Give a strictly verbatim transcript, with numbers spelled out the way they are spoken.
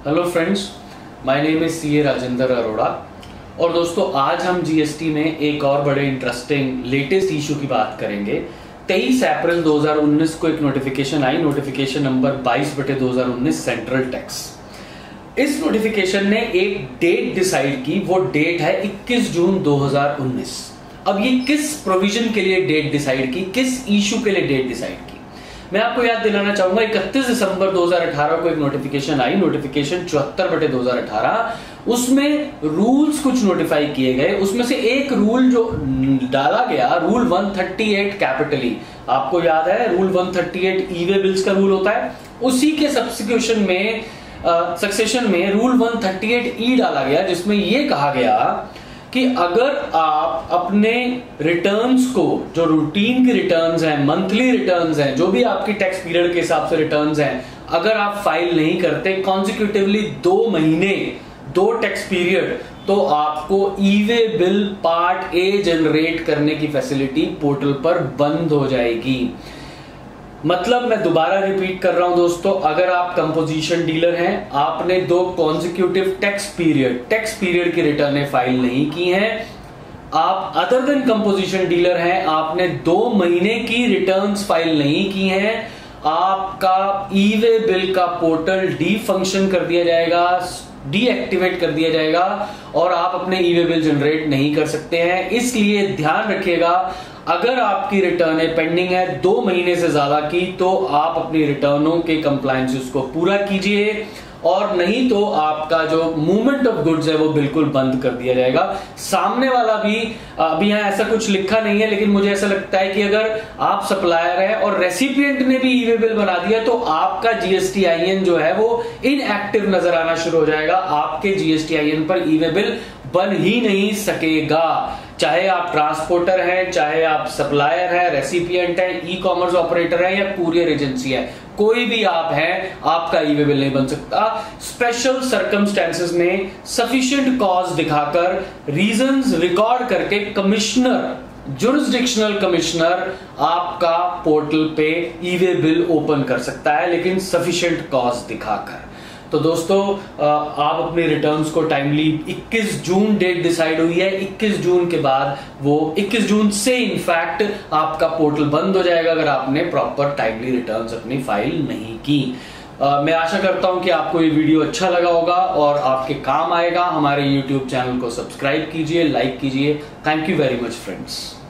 Hello friends, my name is C A Rajendra Arora. और दोस्तों, आज हम जीएसटी में एक और बड़े इंटरेस्टिंग लेटेस्ट इशू की बात करेंगे। तेईस अप्रैल दो हज़ार उन्नीस को एक नोटिफिकेशन आई, नोटिफिकेशन नंबर बाईस बटे दो हज़ार उन्नीस सेंट्रल टैक्स। इस नोटिफिकेशन ने एक डेट डिसाइड की, वो डेट है इक्कीस जून दो हज़ार उन्नीस। अब ये किस प्रोविजन के लिए डेट डिसाइड की, किस इशू के लिए डेट डिसाइड की, मैं आपको याद दिलाना चाहूंगा। इकतीस दिसंबर दो हज़ार अठारह को एक नोटिफिकेशन आई, नोटिफिकेशन चौहत्तर बटे दो हज़ार अठारह। उसमें रूल्स कुछ नोटिफाई किए गए। उसमें से एक रूल जो डाला गया, रूल एक सौ अड़तीस कैपिटली, आपको याद है रूल एक सौ अड़तीस ई वे बिल्स का रूल होता है। उसी के सब्सिक्यूशन में सक्सेशन में रूल एक सौ अड़तीस ई डाला गया, जिसमें यह कहा गया कि अगर आप अपने रिटर्न्स को, जो रूटीन की रिटर्न्स हैं, मंथली रिटर्न्स हैं, जो भी आपकी टैक्स पीरियड के हिसाब से रिटर्न्स हैं, अगर आप फाइल नहीं करते कॉन्सिक्यूटिवली दो महीने, दो टैक्स पीरियड, तो आपको e way bill part A generate करने की फैसिलिटी पोर्टल पर बंद हो जाएगी। मतलब मैं दोबारा रिपीट कर रहा हूं दोस्तों, अगर आप कंपोजिशन डीलर हैं, आपने दो consecutive tax period tax period की रिटर्नें फाइल नहीं की हैं, आप अदर देन कंपोजिशन डीलर हैं, आपने दो महीने की रिटर्न्स फाइल नहीं की हैं, आपका ई वे बिल का पोर्टल डी फंक्शन कर दिया जाएगा, डीएक्टिवेट कर दिया जाएगा और आप अपने ई वे बिल जनरेट नहीं कर सकते हैं। इसलिए ध्यान रखिएगा, अगर आपकी रिटर्न पेंडिंग है दो महीने से ज्यादा की, तो आप अपनी रिटर्नों के कंप्लायंसेस को पूरा कीजिए, और नहीं तो आपका जो मूवमेंट ऑफ गुड्स है वो बिल्कुल बंद कर दिया जाएगा। सामने वाला भी, अभी यहां ऐसा कुछ लिखा नहीं है, लेकिन मुझे ऐसा लगता है कि अगर आप सप्लायर है और रेसिपिएंट ने भी ई वे बिल बना दिया, तो आपका जीएसटी आई एन जो है वो इनएक्टिव नजर आना शुरू हो जाएगा। आपके जीएसटी आई एन पर ई वे बिल बन ही नहीं सकेगा। चाहे आप ट्रांसपोर्टर हैं, चाहे आप सप्लायर हैं, रेसिपिएंट हैं, ई कॉमर्स ऑपरेटर हैं या कुरियर एजेंसी है, कोई भी आप हैं, आपका ई वे बिल नहीं बन सकता। स्पेशल सर्कमस्टेंसेस में सफिशिएंट कॉज दिखाकर, रीजंस रिकॉर्ड करके कमिश्नर, जुरिस्डिक्शनल कमिश्नर आपका पोर्टल पे ई वे बिल ओपन कर सकता है, लेकिन सफिशिएंट कॉज दिखाकर। तो दोस्तों, आप अपने रिटर्न्स को टाइमली, इक्कीस जून डेट डिसाइड हुई है, इक्कीस जून के बाद वो इक्कीस जून से इनफैक्ट आपका पोर्टल बंद हो जाएगा अगर आपने प्रॉपर टाइमली रिटर्न्स अपनी फाइल नहीं की। uh, मैं आशा करता हूं कि आपको ये वीडियो अच्छा लगा होगा और आपके काम आएगा। हमारे यूट्यूब चैनल को सब्सक्राइब कीजिए, लाइक कीजिए। Thank you very much friends.